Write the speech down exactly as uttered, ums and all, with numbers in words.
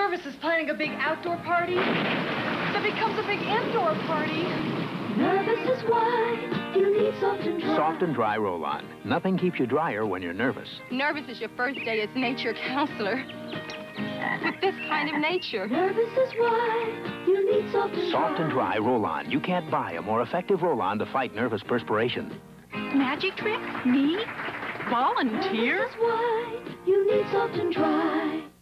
nervous is planning a big outdoor party that becomes a big indoor party. Nervous is why you need Soft and Dri. Soft and Dry roll-on. Nothing keeps you drier when you're nervous. Nervous is your first day as nature counselor. With this kind of nature. Nervous is why you need Soft and Dri. Soft and Dry roll-on. You can't buy a more effective roll-on to fight nervous perspiration. Magic trick? Me? Volunteer? Nervous is why you need Soft and Dri.